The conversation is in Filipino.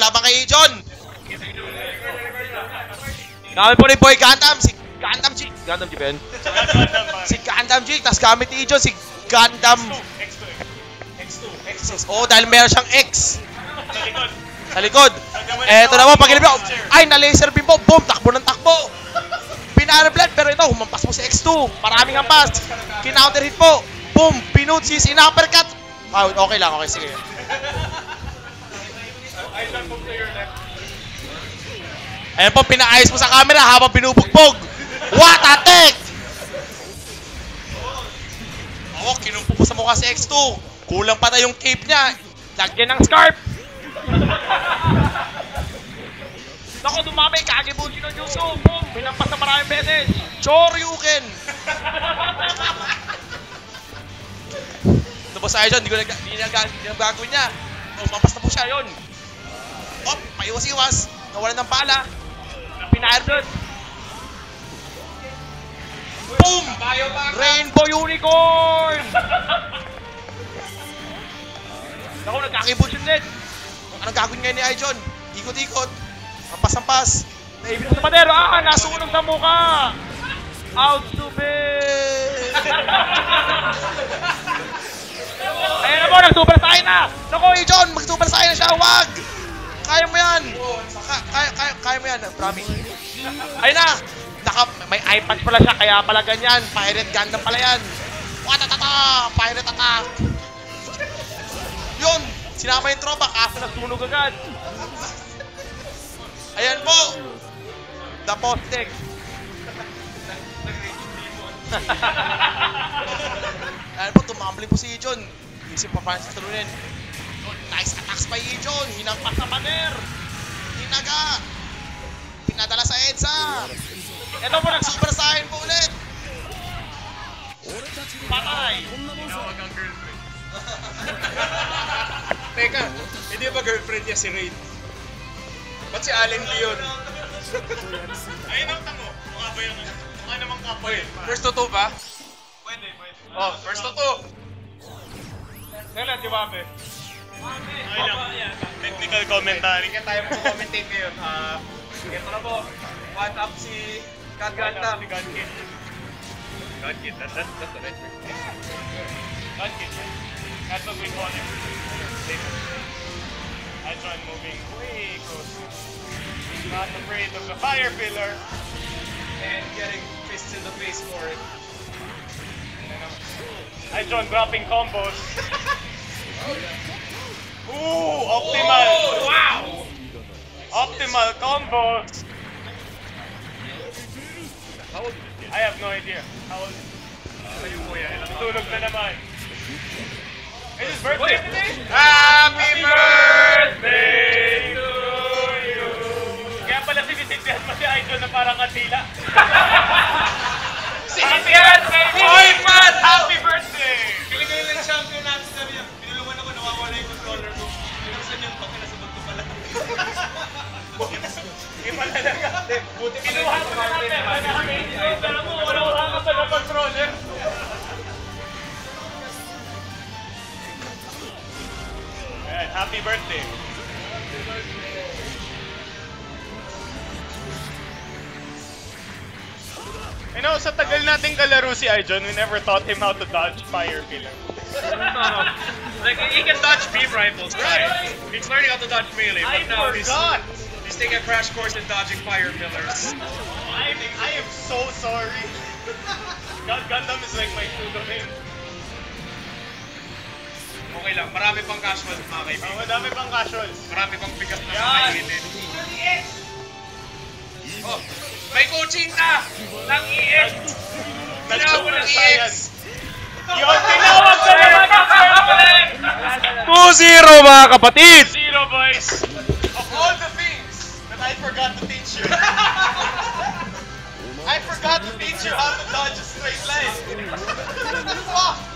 laban kay John. Gamit po ni Boy Gundam, si Gundam G. Gundam G ba yun? Si Gundam G, tapos gamit ni John si Gundam X2. Oh, dahil meron siyang X. Sa likod. Eto naman, pag ilibig. Ay, na-laser beam po. Boom, takbo ng takbo. Pina-blend, pero ito, humampas mo si X2. Maraming hampas. Kinounter hit po. Boom, pinutsis, in-uppercut. Ah, okay lang, okay, sige. Ayan po, pinaayos mo sa camera habang binubugbog. What a tech! Oo, kinumpo mo sa mukha si X2. Kulang pa na yung cape niya. Lagyan ng scarf. Naku, dumami. Kagibuchi ng Jutsu. Boom! Pinampas na maraming beses. Choryuken! Ito po sa Aijon, hindi na gagawin niya. Oh, mampas na po siya, yun. Oh, paiwas-iwas. Nawalan ng bala. Pina-airblood. Boom! Rainbow Unicorn! Naku, nagkakibuchi din. Anong gagawin ngayon ni Aijon? Ikot-ikot. Ampas-ampas. Naibig sa padero. Ah, nasunog sa mukha. Out to bed. Ayan na po, nag-super saiyan na. Naku, Aijon, mag-super saiyan na siya. Wag. Kaya mo yan. Kaya mo yan, promise. Ayun na. May eye patch pala siya, kaya pala ganyan. Pirate Gundam pala yan. Watatata! Pirate attack. Yun. Sinama yung tropa, kaso nasunog agad. Ayan po. The Postek. Ayan po, tumambling po si John. Isip pa paano sa talunin. Nice attacks by John. Hinampas sa paner. Hinaga. Pinadala sa EDSA. Ito po, nag-super saiyan po ulit. Patay. Tinawag ang girlfriend. Teka, hindi ba girlfriend niya si Raid? Ba't si Allen Leon? Ayun ang tango. Mukha ba yung mukha namang kapwa yun? First to two ba? Pwede. Oh, first to two. Kailan, di ba, Abe? Ay lang. Technical commentary. Hindi tayo mag-commentate ngayon. Ito na po. One up si Gundam. Godkid. That's the right word. Godkid. That's what we call him. Aijon moving way close. He's not afraid of the fire pillar. And getting fists in the face for it. Aijon dropping combos. Ooh, optimal! Oh, wow! Optimal combos! How old is this? I have no idea. How old is this? Tulog na naman. It's his birthday today? Happy birthday to you! Kaya pala sinisindihan mo si Aijon na parang katila. Sinitihan, baby! Oy, man! Happy birthday! Kiligay lang champion natin sabi niya. Pinulungan ako, nawawala yung controller ko. Pinagsan yung pang kinasabot ko pala. Hindi pala talaga. Buti kinuha mo na natin. Alam mo, wala ka pa ng controller. Ayan, happy birthday. Happy birthday. You know, sa tagal nating kalaro si Aijon, we never taught him how to dodge fire pillar. No. Like, he can dodge beam rifles, right? He's learning how to dodge melee, but now he's taking a crash course in dodging fire pillars. I am so sorry. Gundam is like my true domain. Okay lang, marami pang casuals mga kaibigan. Marami pang casuals. Marami pang bigat na kakainin. Oh, may coaching na ng EX! Tinawag ng EX! Yun, tinawag na naman ng girlfriend! 2-0 mga kapatid! 2-0 boys! Of all the things that I forgot to teach you, I forgot to teach you how to dodge a straight line!